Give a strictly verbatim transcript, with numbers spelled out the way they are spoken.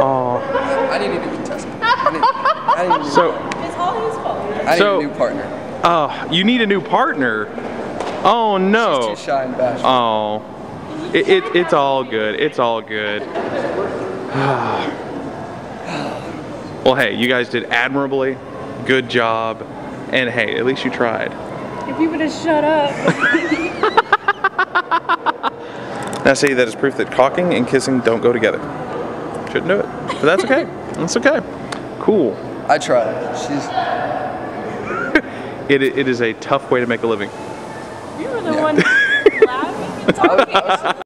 Oh. I need a new contestant. I need, I need a new So. It's all his fault. I need So, a new partner. Oh, you need a new partner. Oh no. She's too shy and bashful. Oh. It, it, it's all good. It's all good. Well, hey, you guys did admirably. Good job. And hey, at least you tried. If you would have shut up. Now say that is proof that caulking and kissing don't go together. Shouldn't do it. But that's okay. That's okay. Cool. I tried. She's. It, it is a tough way to make a living. You were the Yeah. one laughing and talking.